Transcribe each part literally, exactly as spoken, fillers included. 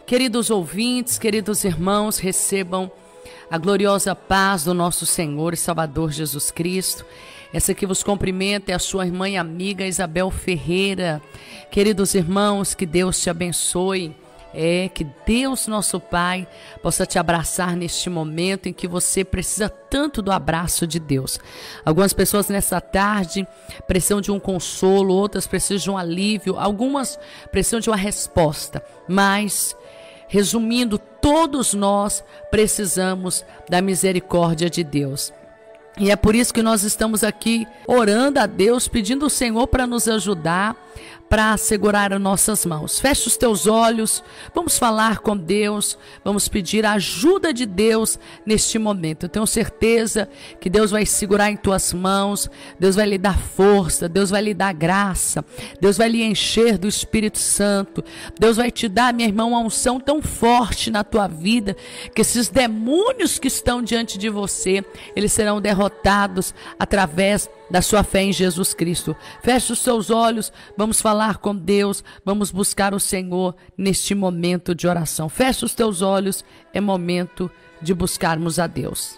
Queridos ouvintes, queridos irmãos, recebam a gloriosa paz do nosso Senhor e Salvador Jesus Cristo. Essa que vos cumprimenta é a sua irmã e amiga Isabel Ferreira. Queridos irmãos, que Deus te abençoe. É, que Deus, nosso Pai, possa te abraçar neste momento em que você precisa tanto do abraço de Deus. Algumas pessoas nessa tarde precisam de um consolo, outras precisam de um alívio, algumas precisam de uma resposta. Mas, resumindo, todos nós precisamos da misericórdia de Deus. E é por isso que nós estamos aqui orando a Deus, pedindo ao Senhor para nos ajudar, para segurar as nossas mãos. Feche os teus olhos, vamos falar com Deus, vamos pedir a ajuda de Deus neste momento. Eu tenho certeza que Deus vai segurar em tuas mãos, Deus vai lhe dar força, Deus vai lhe dar graça, Deus vai lhe encher do Espírito Santo, Deus vai te dar, minha irmã, uma unção tão forte na tua vida, que esses demônios que estão diante de você, eles serão derrotados através da sua fé em Jesus Cristo. Feche os seus olhos, vamos falar com Deus, vamos buscar o Senhor neste momento de oração. Feche os teus olhos, é momento de buscarmos a Deus.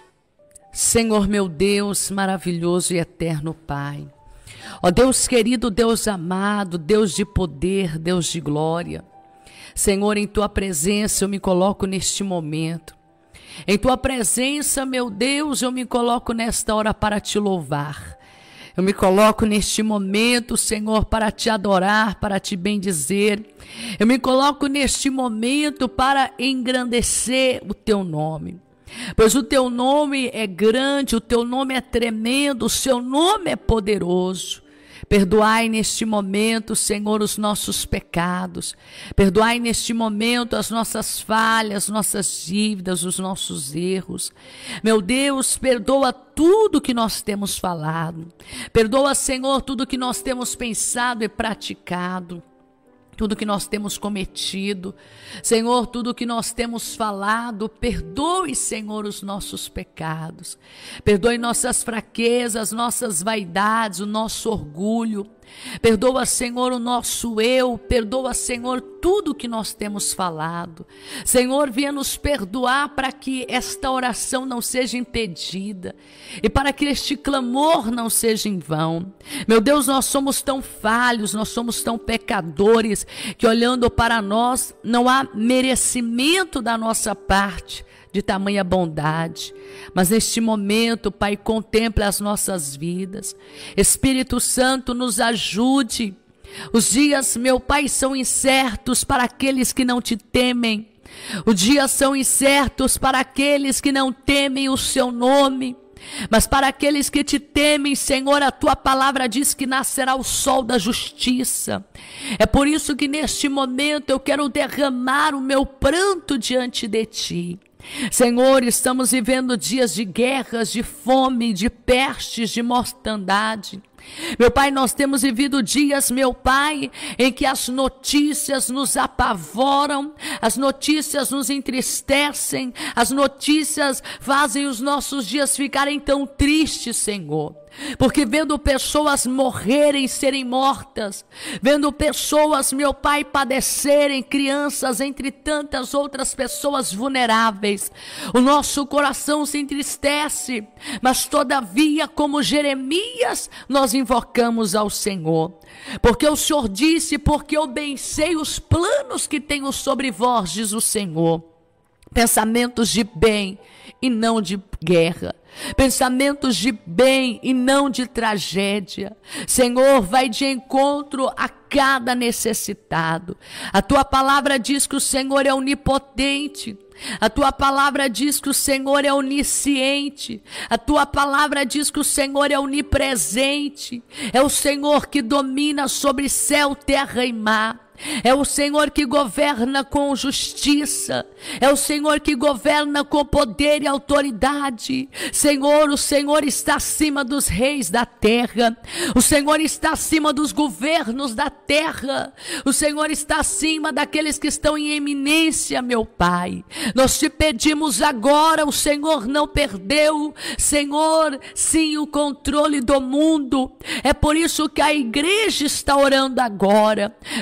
Senhor meu Deus, maravilhoso e eterno Pai, ó Deus querido, Deus amado, Deus de poder, Deus de glória, Senhor, em tua presença eu me coloco neste momento. Em tua presença, meu Deus, eu me coloco nesta hora para te louvar. Eu me coloco neste momento, Senhor, para te adorar, para te bendizer. Eu me coloco neste momento para engrandecer o teu nome. Pois o teu nome é grande, o teu nome é tremendo, o seu nome é poderoso. Perdoai neste momento, Senhor, os nossos pecados. Perdoai neste momento as nossas falhas, nossas dívidas, os nossos erros. Meu Deus, perdoa tudo que nós temos falado. Perdoa, Senhor, tudo que nós temos pensado e praticado. Tudo que nós temos cometido, Senhor, tudo que nós temos falado, perdoe, Senhor, os nossos pecados, perdoe nossas fraquezas, nossas vaidades, o nosso orgulho, perdoa, Senhor, o nosso eu, perdoa, Senhor, tudo que nós temos falado. Senhor, venha nos perdoar para que esta oração não seja impedida e para que este clamor não seja em vão. Meu Deus, nós somos tão falhos, nós somos tão pecadores, que olhando para nós não há merecimento da nossa parte de tamanha bondade. Mas neste momento, Pai, contempla as nossas vidas. Espírito Santo, nos ajude. Os dias, meu Pai, são incertos para aqueles que não te temem. Os dias são incertos para aqueles que não temem o seu nome. Mas para aqueles que te temem, Senhor, a tua palavra diz que nascerá o sol da justiça. É por isso que neste momento eu quero derramar o meu pranto diante de ti. Senhor, estamos vivendo dias de guerras, de fome, de pestes, de mortandade. Meu Pai, nós temos vivido dias, meu Pai, em que as notícias nos apavoram, as notícias nos entristecem, as notícias fazem os nossos dias ficarem tão tristes, Senhor. Porque vendo pessoas morrerem, serem mortas, vendo pessoas, meu Pai, padecerem, crianças, entre tantas outras pessoas vulneráveis, o nosso coração se entristece, mas todavia, como Jeremias, nós invocamos ao Senhor. Porque o Senhor disse, porque eu bem sei os planos que tenho sobre vós, diz o Senhor, pensamentos de bem e não de guerra, pensamentos de bem e não de tragédia. Senhor, vai de encontro a cada necessitado. A tua palavra diz que o Senhor é onipotente. A tua palavra diz que o Senhor é onisciente. A tua palavra diz que o Senhor é onipresente. É o Senhor que domina sobre céu, terra e mar. É o Senhor que governa com justiça. É o Senhor que governa com poder e autoridade. Senhor, o Senhor está acima dos reis da terra. O Senhor está acima dos governos da terra. O Senhor está acima daqueles que estão em eminência, meu Pai. Nós te pedimos agora, o Senhor não perdeu, Senhor, sim, o controle do mundo. É por isso que a igreja está orando agora, pois a tua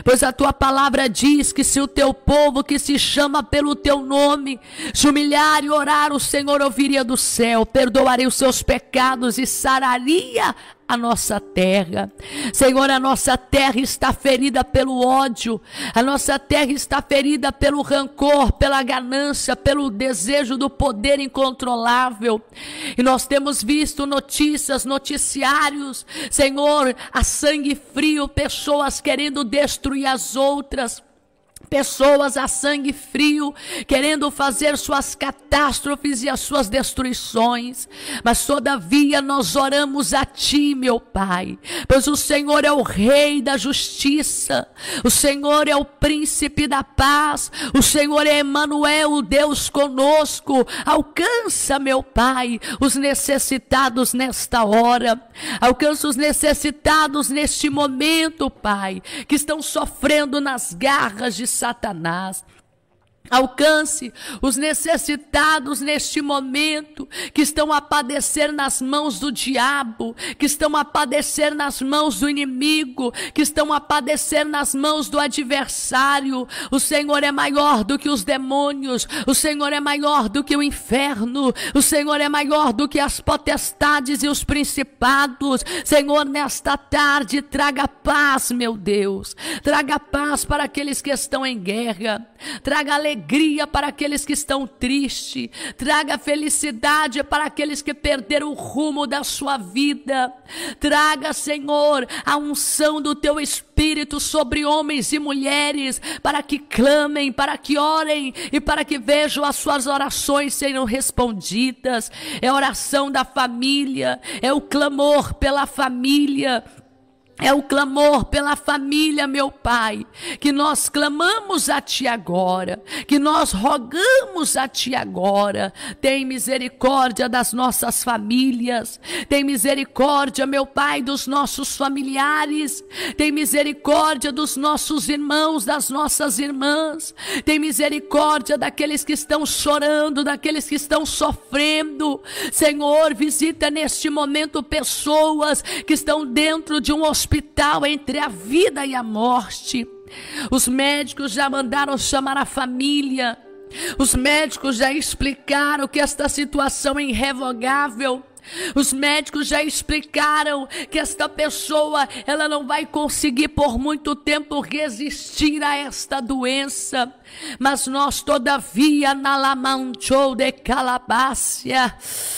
tua palavra diz que se o teu povo que se chama pelo teu nome se humilhar e orar, o Senhor ouviria do céu, perdoaria os seus pecados e sararia a nossa terra. Senhor, a nossa terra está ferida pelo ódio, a nossa terra está ferida pelo rancor, pela ganância, pelo desejo do poder incontrolável, e nós temos visto notícias, noticiários, Senhor, a sangue frio, pessoas querendo destruir as outras, pessoas a sangue frio, querendo fazer suas catástrofes e as suas destruições, mas todavia nós oramos a Ti, meu Pai, pois o Senhor é o Rei da justiça, o Senhor é o Príncipe da paz, o Senhor é Emanuel, o Deus conosco. Alcança, meu Pai, os necessitados nesta hora, alcança os necessitados neste momento, Pai, que estão sofrendo nas garras de Satanás. Alcance os necessitados neste momento, que estão a padecer nas mãos do diabo, que estão a padecer nas mãos do inimigo, que estão a padecer nas mãos do adversário. O Senhor é maior do que os demônios, o Senhor é maior do que o inferno, o Senhor é maior do que as potestades e os principados. Senhor, nesta tarde, traga paz, meu Deus, traga paz para aqueles que estão em guerra, traga alegria alegria para aqueles que estão tristes, traga felicidade para aqueles que perderam o rumo da sua vida. Traga, Senhor, a unção do Teu Espírito sobre homens e mulheres, para que clamem, para que orem e para que vejam as suas orações serem respondidas. É a oração da família, é o clamor pela família, é o clamor pela família, meu Pai, que nós clamamos a Ti agora, que nós rogamos a Ti agora. Tem misericórdia das nossas famílias, tem misericórdia, meu Pai, dos nossos familiares, tem misericórdia dos nossos irmãos, das nossas irmãs, tem misericórdia daqueles que estão chorando, daqueles que estão sofrendo. Senhor, visita neste momento pessoas que estão dentro de um hospital, hospital entre a vida e a morte. Os médicos já mandaram chamar a família, os médicos já explicaram que esta situação é irrevogável. Os médicos já explicaram que esta pessoa, ela não vai conseguir por muito tempo resistir a esta doença. Mas nós todavia, na lamanchou de calabácia,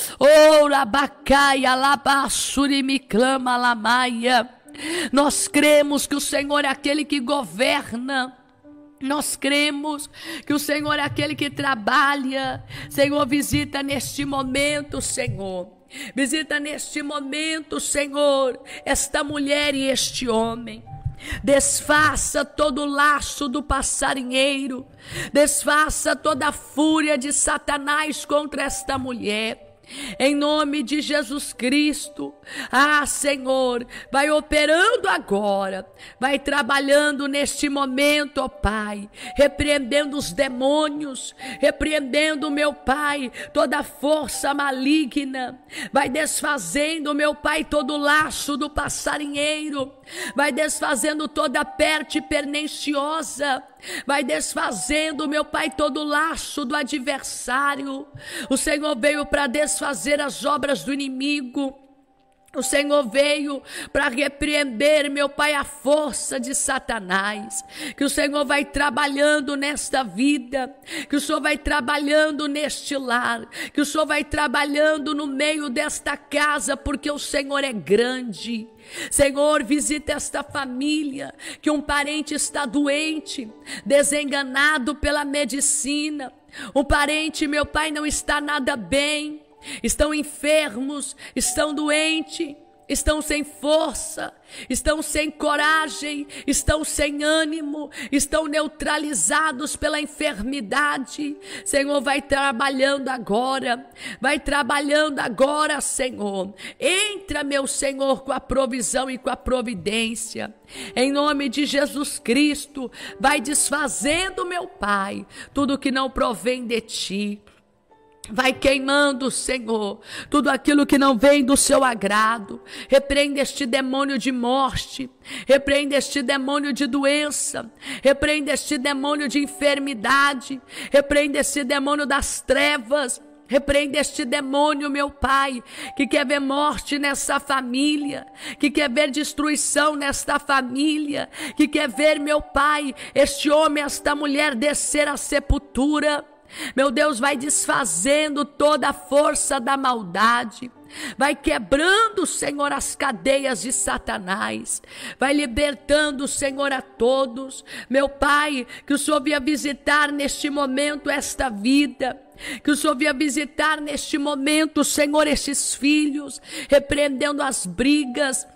ora bacaia, labassuri me clama lamaia. Nós cremos que o Senhor é aquele que governa. Nós cremos que o Senhor é aquele que trabalha. Senhor, visita neste momento, Senhor. Visita neste momento, Senhor, esta mulher e este homem. Desfaça todo o laço do passarinheiro. Desfaça toda a fúria de Satanás contra esta mulher. Em nome de Jesus Cristo. Ah, Senhor, vai operando agora, vai trabalhando neste momento, ó Pai, repreendendo os demônios, repreendendo, meu Pai, toda força maligna, vai desfazendo, meu Pai, todo o laço do passarinheiro, vai desfazendo toda a perte perniciosa, vai desfazendo, meu Pai, todo o laço do adversário. O Senhor veio para desfazer as obras do inimigo. O Senhor veio para repreender, meu Pai, a força de Satanás. Que o Senhor vai trabalhando nesta vida, que o Senhor vai trabalhando neste lar, que o Senhor vai trabalhando no meio desta casa, porque o Senhor é grande. Senhor, visita esta família, que um parente está doente, desenganado pela medicina. Um parente, meu Pai, não está nada bem. Estão enfermos, estão doentes, estão sem força, estão sem coragem, estão sem ânimo, estão neutralizados pela enfermidade. Senhor, vai trabalhando agora, vai trabalhando agora, Senhor. Entra, meu Senhor, com a provisão e com a providência. Em nome de Jesus Cristo, vai desfazendo, meu Pai, tudo que não provém de Ti. Vai queimando, Senhor, tudo aquilo que não vem do seu agrado. Repreende este demônio de morte, repreende este demônio de doença, repreende este demônio de enfermidade, repreende este demônio das trevas. Repreende este demônio, meu Pai, que quer ver morte nessa família, que quer ver destruição nesta família, que quer ver, meu Pai, este homem, esta mulher descer à sepultura. Meu Deus, vai desfazendo toda a força da maldade, vai quebrando, Senhor, as cadeias de Satanás, vai libertando, Senhor, a todos. Meu Pai, que o Senhor venha visitar neste momento esta vida, que o Senhor venha visitar neste momento, Senhor, estes filhos, repreendendo as brigas,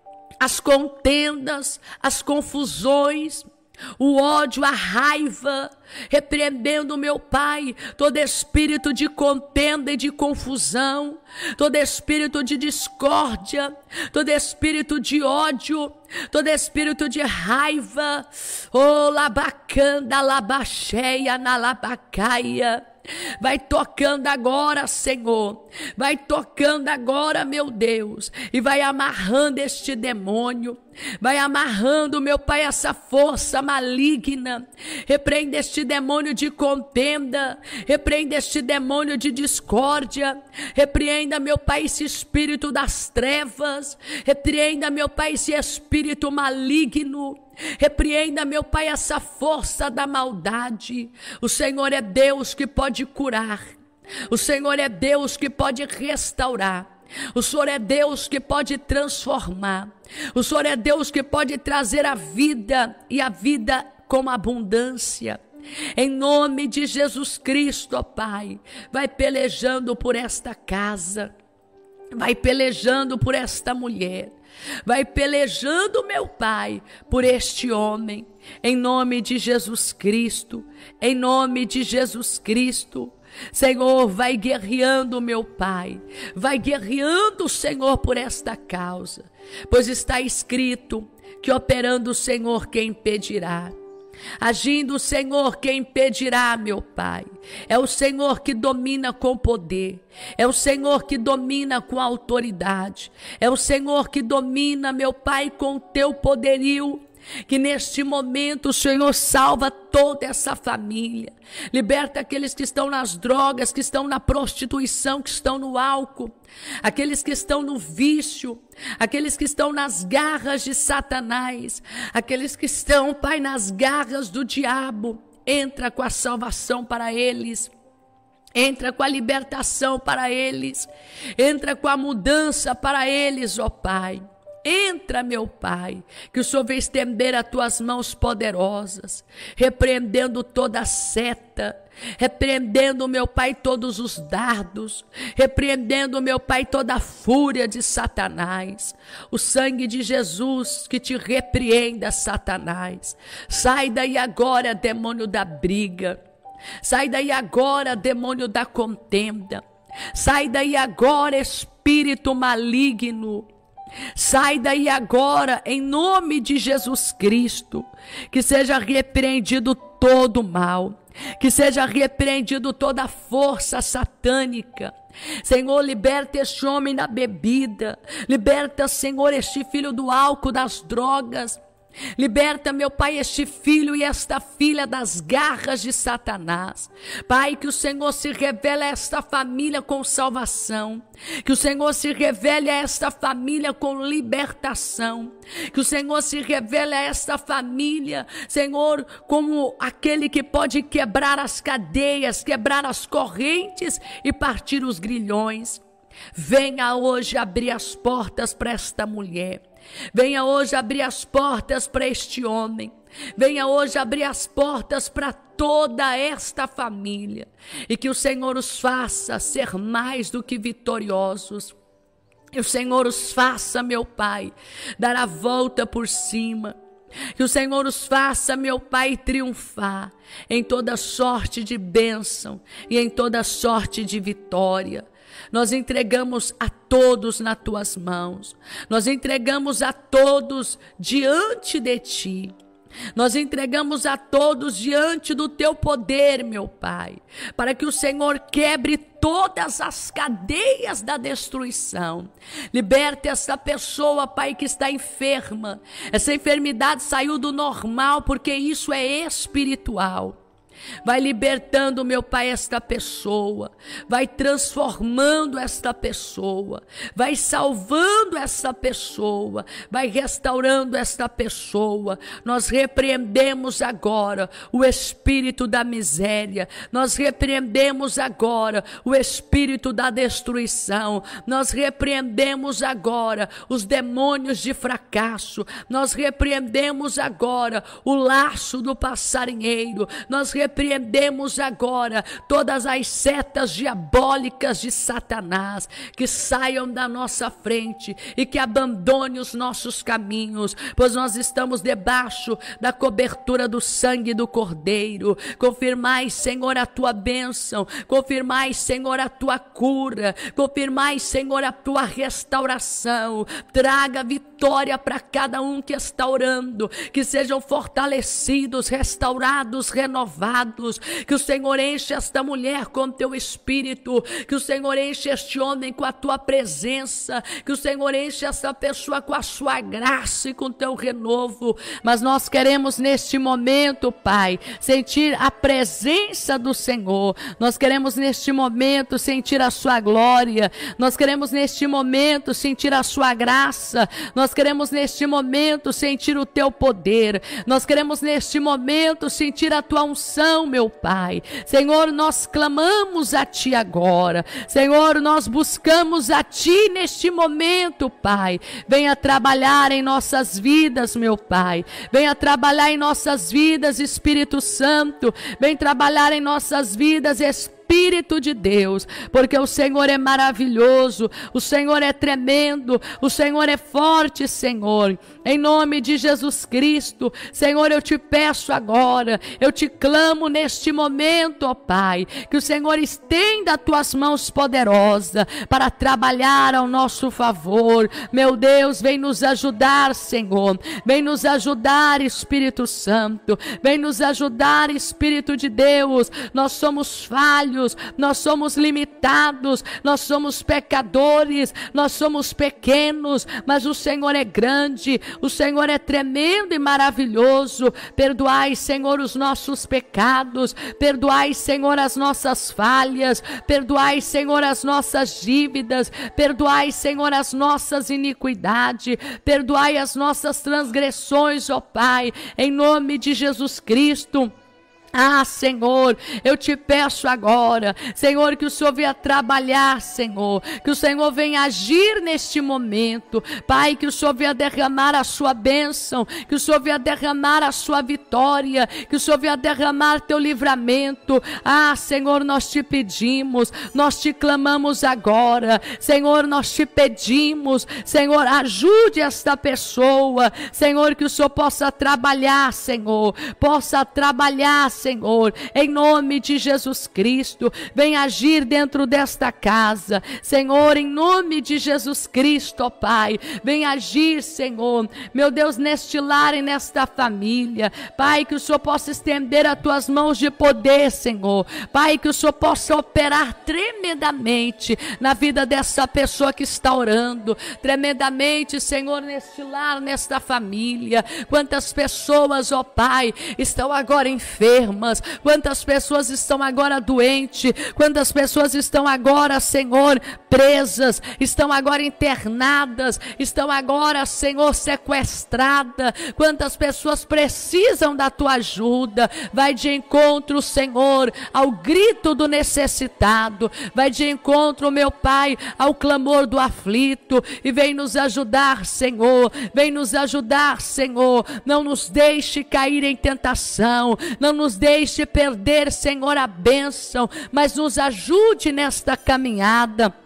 as contendas, as confusões, o ódio, a raiva, repreendendo, meu Pai, todo espírito de contenda e de confusão, todo espírito de discórdia, todo espírito de ódio, todo espírito de raiva, oh, labacanda, labacheia, na labacaia. Vai tocando agora, Senhor, vai tocando agora, meu Deus, e vai amarrando este demônio, vai amarrando, meu Pai, essa força maligna. Repreende este demônio de contenda, repreende este demônio de discórdia, repreenda, meu Pai, esse espírito das trevas, repreenda, meu Pai, esse espírito maligno. Repreenda, meu Pai, essa força da maldade. O Senhor é Deus que pode curar. O Senhor é Deus que pode restaurar. O Senhor é Deus que pode transformar. O Senhor é Deus que pode trazer a vida e a vida com abundância. Em nome de Jesus Cristo, ó Pai, vai pelejando por esta casa. Vai pelejando por esta mulher. Vai pelejando, meu Pai, por este homem, em nome de Jesus Cristo, em nome de Jesus Cristo. Senhor, vai guerreando, meu Pai, vai guerreando, Senhor, por esta causa, pois está escrito que operando o Senhor, quem impedirá? Agindo o Senhor, quem impedirá, meu Pai? É o Senhor que domina com poder, é o Senhor que domina com autoridade, é o Senhor que domina, meu Pai, com o teu poderio. Que neste momento o Senhor salva toda essa família, liberta aqueles que estão nas drogas, que estão na prostituição, que estão no álcool, aqueles que estão no vício, aqueles que estão nas garras de Satanás, aqueles que estão, Pai, nas garras do diabo. Entra com a salvação para eles, entra com a libertação para eles, entra com a mudança para eles, ó Pai. Entra, meu Pai, que o Senhor venha estender as tuas mãos poderosas, repreendendo toda seta, repreendendo, meu Pai, todos os dardos, repreendendo, meu Pai, toda a fúria de Satanás. O sangue de Jesus que te repreenda, Satanás. Sai daí agora, demônio da briga. Sai daí agora, demônio da contenda. Sai daí agora, espírito maligno. Sai daí agora, em nome de Jesus Cristo, que seja repreendido todo o mal, que seja repreendido toda a força satânica. Senhor, liberta este homem da bebida, liberta, Senhor, este filho do álcool, das drogas. Liberta, meu Pai, este filho e esta filha das garras de Satanás. Pai, que o Senhor se revele a esta família com salvação, que o Senhor se revele a esta família com libertação, que o Senhor se revele a esta família, Senhor, como aquele que pode quebrar as cadeias, quebrar as correntes e partir os grilhões. Venha hoje abrir as portas para esta mulher. Venha hoje abrir as portas para este homem. Venha hoje abrir as portas para toda esta família. E que o Senhor os faça ser mais do que vitoriosos. Que o Senhor os faça, meu Pai, dar a volta por cima. Que o Senhor os faça, meu Pai, triunfar em toda sorte de bênção e em toda sorte de vitória. Nós entregamos a todos nas tuas mãos. Nós entregamos a todos diante de ti. Nós entregamos a todos diante do teu poder, meu Pai, para que o Senhor quebre todas as cadeias da destruição. Liberte essa pessoa, Pai, que está enferma. Essa enfermidade saiu do normal, porque isso é espiritual. Vai libertando, meu Pai, esta pessoa, vai transformando esta pessoa, vai salvando esta pessoa, vai restaurando esta pessoa. Nós repreendemos agora o espírito da miséria, nós repreendemos agora o espírito da destruição, nós repreendemos agora os demônios de fracasso, nós repreendemos agora o laço do passarinheiro, nós repreendemos Repreendemos agora todas as setas diabólicas de Satanás, que saiam da nossa frente e que abandone os nossos caminhos, pois nós estamos debaixo da cobertura do sangue do Cordeiro. Confirmai, Senhor, a tua bênção, confirmai, Senhor, a tua cura, confirmai, Senhor, a tua restauração. Traga vitória para cada um que está orando, que sejam fortalecidos, restaurados, renovados. Que o Senhor enche esta mulher com teu espírito, que o Senhor enche este homem com a tua presença, que o Senhor enche esta pessoa com a sua graça e com teu renovo. Mas nós queremos neste momento, Pai, sentir a presença do Senhor. Nós queremos neste momento sentir a sua glória. Nós queremos neste momento sentir a sua graça. Nós queremos neste momento sentir o teu poder. Nós queremos neste momento sentir a tua unção, meu Pai. Senhor, nós clamamos a Ti agora. Senhor, nós buscamos a Ti neste momento, Pai. Venha trabalhar em nossas vidas, meu Pai. Venha trabalhar em nossas vidas, Espírito Santo. Vem trabalhar em nossas vidas, Espírito Espírito de Deus, porque o Senhor é maravilhoso, o Senhor é tremendo, o Senhor é forte, Senhor. Em nome de Jesus Cristo, Senhor, eu te peço agora, eu te clamo neste momento, ó Pai, que o Senhor estenda as tuas mãos poderosas para trabalhar ao nosso favor. Meu Deus, vem nos ajudar, Senhor, vem nos ajudar, Espírito Santo, vem nos ajudar, Espírito de Deus. Nós somos falhos, nós somos limitados, nós somos pecadores, nós somos pequenos, mas o Senhor é grande, o Senhor é tremendo e maravilhoso. Perdoai, Senhor, os nossos pecados, perdoai, Senhor, as nossas falhas, perdoai, Senhor, as nossas dívidas, perdoai, Senhor, as nossas iniquidades, perdoai as nossas transgressões, ó Pai, em nome de Jesus Cristo. Ah, Senhor, eu te peço agora, Senhor, que o Senhor venha trabalhar, Senhor, que o Senhor venha agir neste momento, Pai, que o Senhor venha derramar a sua bênção, que o Senhor venha derramar a sua vitória, que o Senhor venha derramar teu livramento. Ah, Senhor, nós te pedimos, nós te clamamos agora, Senhor, nós te pedimos, Senhor, ajude esta pessoa, Senhor, que o Senhor possa trabalhar, Senhor, possa trabalhar, Senhor, em nome de Jesus Cristo. Vem agir dentro desta casa, Senhor, em nome de Jesus Cristo, ó Pai. Vem agir, Senhor, meu Deus, neste lar e nesta família, Pai, que o Senhor possa estender as tuas mãos de poder, Senhor, Pai, que o Senhor possa operar tremendamente na vida dessa pessoa que está orando, tremendamente, Senhor, neste lar, nesta família. Quantas pessoas, ó Pai, estão agora enfermas, quantas pessoas estão agora doentes, quantas pessoas estão agora, Senhor, presas, estão agora internadas, estão agora, Senhor, sequestradas. Quantas pessoas precisam da tua ajuda. Vai de encontro, Senhor, ao grito do necessitado, vai de encontro, meu Pai, ao clamor do aflito, e vem nos ajudar, Senhor, vem nos ajudar, Senhor. Não nos deixe cair em tentação, não nos deixe perder, Senhor, a bênção, mas nos ajude nesta caminhada.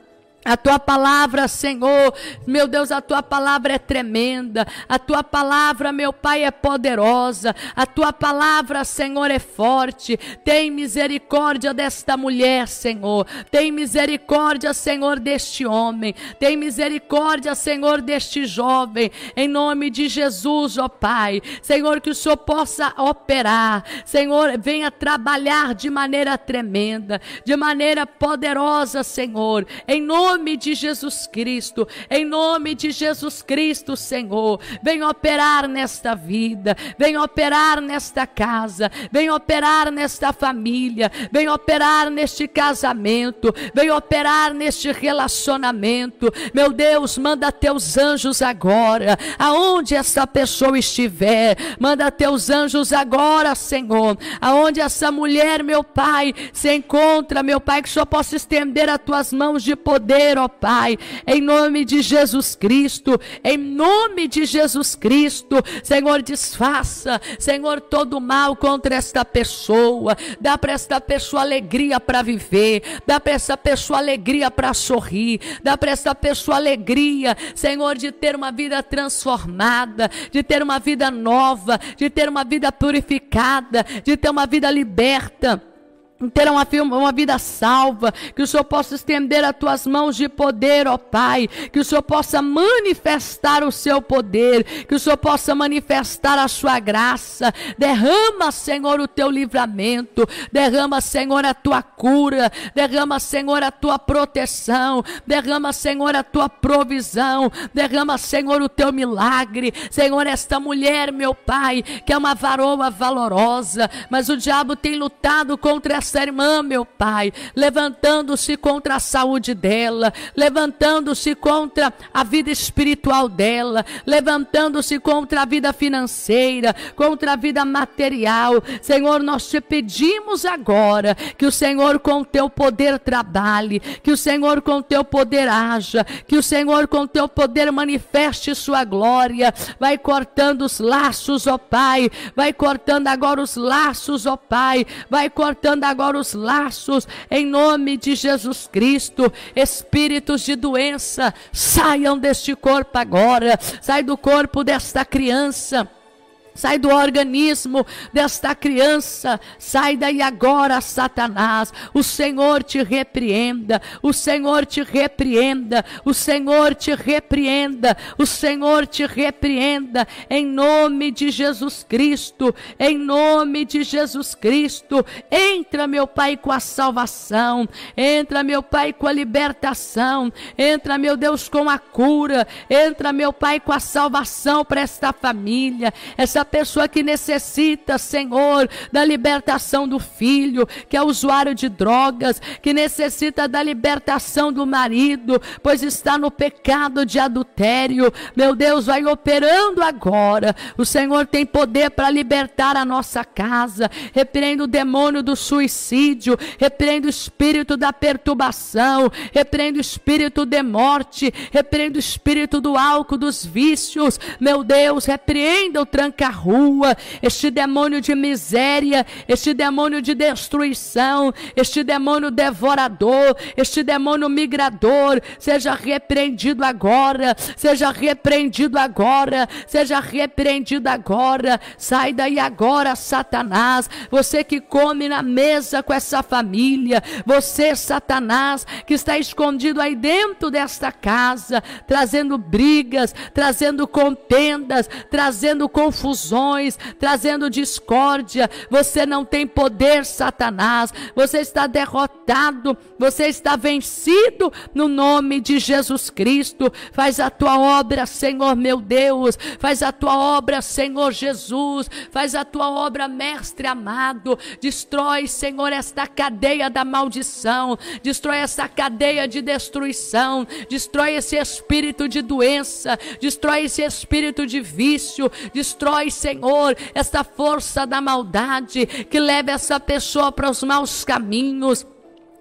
A tua palavra, Senhor, meu Deus, a tua palavra é tremenda. A tua palavra, meu Pai, é poderosa. A tua palavra, Senhor, é forte. Tem misericórdia desta mulher, Senhor. Tem misericórdia, Senhor, deste homem. Tem misericórdia, Senhor, deste jovem. Em nome de Jesus, ó Pai. Senhor, que o Senhor possa operar. Senhor, venha trabalhar de maneira tremenda, de maneira poderosa, Senhor. Em nome Em nome de Jesus Cristo, em nome de Jesus Cristo, Senhor, vem operar nesta vida, vem operar nesta casa, vem operar nesta família, vem operar neste casamento, vem operar neste relacionamento. Meu Deus, manda teus anjos agora, aonde essa pessoa estiver, manda teus anjos agora, Senhor, aonde essa mulher, meu Pai, se encontra, meu Pai, que o Senhor possa estender as tuas mãos de poder, ó Pai, em nome de Jesus Cristo, em nome de Jesus Cristo, Senhor, desfaça, Senhor, todo mal contra esta pessoa, dá para esta pessoa alegria para viver, dá para esta pessoa alegria para sorrir, dá para esta pessoa alegria, Senhor, de ter uma vida transformada, de ter uma vida nova, de ter uma vida purificada, de ter uma vida liberta, ter uma, uma vida salva, que o Senhor possa estender as tuas mãos de poder, ó Pai, que o Senhor possa manifestar o seu poder, que o Senhor possa manifestar a sua graça. Derrama, Senhor, o teu livramento, derrama, Senhor, a tua cura, derrama, Senhor, a tua proteção, derrama, Senhor, a tua provisão, derrama, Senhor, o teu milagre. Senhor, esta mulher, meu Pai, que é uma varoa valorosa, mas o diabo tem lutado contra essa irmã, meu Pai, levantando-se contra a saúde dela, levantando-se contra a vida espiritual dela, levantando-se contra a vida financeira, contra a vida material. Senhor, nós te pedimos agora que o Senhor com teu poder trabalhe, que o Senhor com teu poder haja, que o Senhor com teu poder manifeste sua glória. Vai cortando os laços, ó Pai, vai cortando agora os laços, ó Pai, vai cortando agora agora os laços, em nome de Jesus Cristo. Espíritos de doença, saiam deste corpo agora, sai do corpo desta criança, sai do organismo desta criança, sai daí agora, Satanás. O Senhor te repreenda, o Senhor te repreenda, o Senhor te repreenda, o Senhor te repreenda, em nome de Jesus Cristo, em nome de Jesus Cristo. Entra, meu Pai, com a salvação, entra, meu Pai, com a libertação, entra, meu Deus, com a cura, entra, meu Pai, com a salvação para esta família, essa pessoa que necessita, Senhor, da libertação do filho, que é usuário de drogas, que necessita da libertação do marido, pois está no pecado de adultério. Meu Deus, vai operando agora. O Senhor tem poder para libertar a nossa casa. Repreendo o demônio do suicídio, repreendo o espírito da perturbação, repreendo o espírito de morte, repreendo o espírito do álcool, dos vícios. Meu Deus, repreenda o tranca rua, este demônio de miséria, este demônio de destruição, este demônio devorador, este demônio migrador, seja repreendido agora, seja repreendido agora, seja repreendido agora. Sai daí agora, Satanás, você que come na mesa com essa família, você, Satanás, que está escondido aí dentro desta casa, trazendo brigas, trazendo contendas, trazendo confusões, trazendo discórdia. Você não tem poder, Satanás, você está derrotado, você está vencido no nome de Jesus Cristo. Faz a tua obra, Senhor meu Deus, faz a tua obra, Senhor Jesus, faz a tua obra, Mestre amado. Destrói, Senhor, esta cadeia da maldição, destrói essa cadeia de destruição, destrói esse espírito de doença, destrói esse espírito de vício, destrói, Senhor, essa força da maldade que leva essa pessoa para os maus caminhos.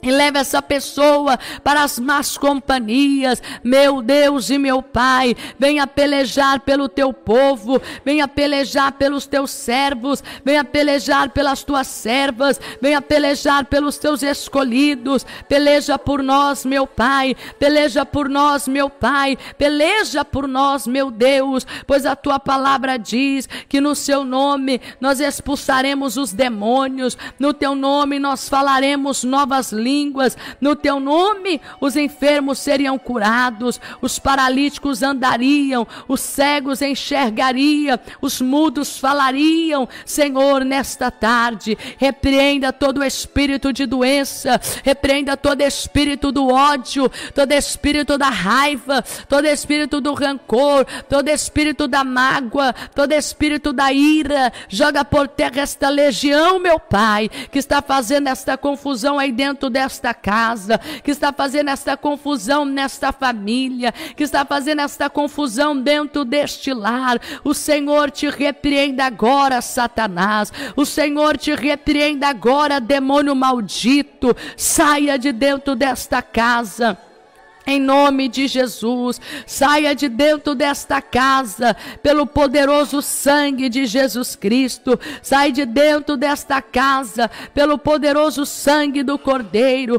E leva essa pessoa para as más companhias. Meu Deus e meu Pai, venha pelejar pelo teu povo, venha pelejar pelos teus servos, venha pelejar pelas tuas servas, venha pelejar pelos teus escolhidos. Peleja por nós, meu Pai, peleja por nós, meu Pai, peleja por nós, meu Deus, pois a tua palavra diz que no seu nome nós expulsaremos os demônios, no teu nome nós falaremos novas línguas. Línguas, no teu nome os enfermos seriam curados, os paralíticos andariam, os cegos enxergariam, os mudos falariam. Senhor, nesta tarde, repreenda todo espírito de doença, repreenda todo espírito do ódio, todo espírito da raiva, todo espírito do rancor, todo espírito da mágoa, todo espírito da ira. Joga por terra esta legião, meu Pai, que está fazendo esta confusão aí dentro desta esta casa, que está fazendo esta confusão nesta família, que está fazendo esta confusão dentro deste lar. O Senhor te repreenda agora, Satanás. O Senhor te repreenda agora, demônio maldito. Saia de dentro desta casa. Em nome de Jesus, saia de dentro desta casa, pelo poderoso sangue de Jesus Cristo. Sai de dentro desta casa, pelo poderoso sangue do Cordeiro.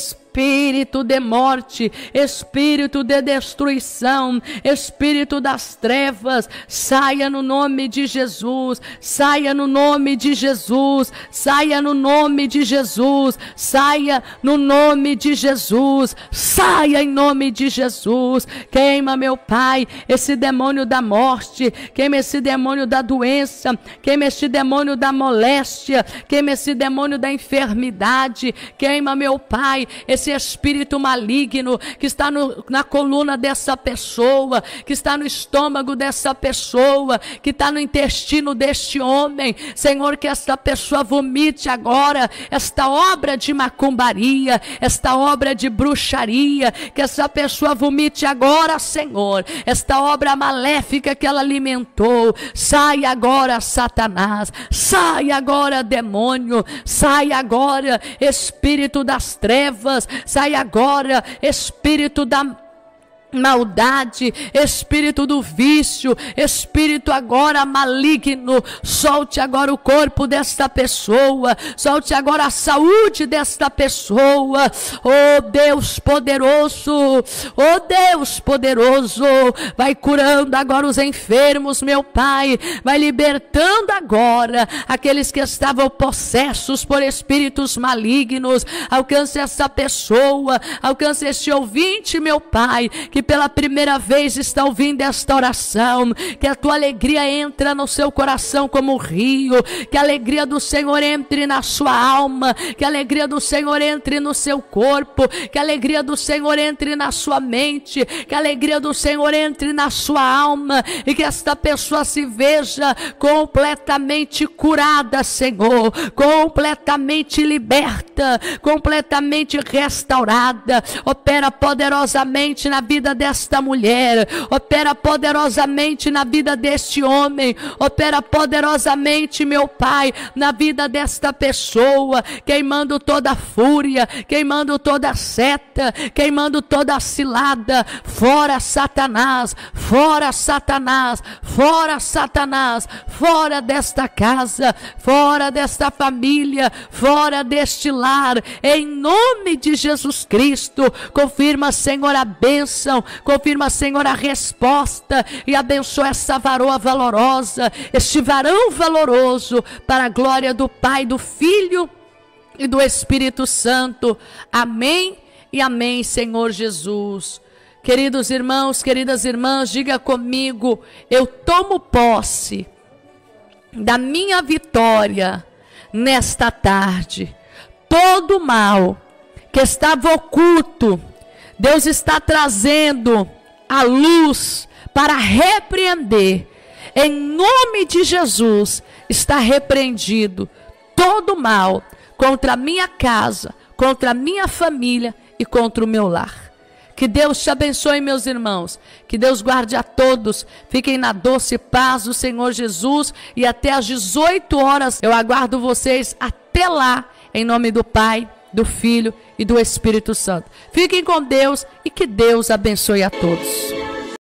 Espírito de morte, espírito de destruição, espírito das trevas, saia no nome de Jesus, saia no nome de Jesus, saia no nome de Jesus, saia no nome de Jesus, saia em nome de Jesus. Queima, meu Pai, esse demônio da morte, queima esse demônio da doença, queima esse demônio da moléstia, queima esse demônio da enfermidade, queima, meu Pai, esse espírito maligno que está no, na coluna dessa pessoa, que está no estômago dessa pessoa, que está no intestino deste homem. Senhor, que esta pessoa vomite agora esta obra de macumbaria, esta obra de bruxaria, que essa pessoa vomite agora, Senhor, esta obra maléfica que ela alimentou. Sai agora, Satanás, sai agora, demônio, sai agora, espírito das trevas, sai agora, espírito da maldade, espírito do vício, espírito agora maligno. Solte agora o corpo desta pessoa, solte agora a saúde desta pessoa. Oh Deus poderoso, oh Deus poderoso, vai curando agora os enfermos, meu Pai, vai libertando agora aqueles que estavam possessos por espíritos malignos. Alcance essa pessoa, alcance este ouvinte, meu Pai, que que pela primeira vez está ouvindo esta oração, que a tua alegria entra no seu coração como um rio, que a alegria do Senhor entre na sua alma, que a alegria do Senhor entre no seu corpo, que a alegria do Senhor entre na sua mente, que a alegria do Senhor entre na sua alma, e que esta pessoa se veja completamente curada, Senhor, completamente liberta, completamente restaurada. Opera poderosamente na vida desta mulher, opera poderosamente na vida deste homem, opera poderosamente, meu Pai, na vida desta pessoa, queimando toda fúria, queimando toda seta, queimando toda cilada. Fora Satanás, fora Satanás, fora Satanás, fora desta casa, fora desta família, fora deste lar, em nome de Jesus Cristo. Confirma, Senhor, a bênção, confirma, Senhor, a resposta, e abençoa essa varoa valorosa, este varão valoroso, para a glória do Pai, do Filho e do Espírito Santo. Amém e amém, Senhor Jesus. Queridos irmãos, queridas irmãs, diga comigo: eu tomo posse da minha vitória nesta tarde. Todo mal que estava oculto, Deus está trazendo a luz para repreender. Em nome de Jesus, está repreendido todo mal contra a minha casa, contra a minha família e contra o meu lar. Que Deus te abençoe, meus irmãos. Que Deus guarde a todos. Fiquem na doce paz do Senhor Jesus. E até às dezoito horas eu aguardo vocês até lá. Em nome do Pai, do Filho e do Espírito Santo. Fiquem com Deus e que Deus abençoe a todos.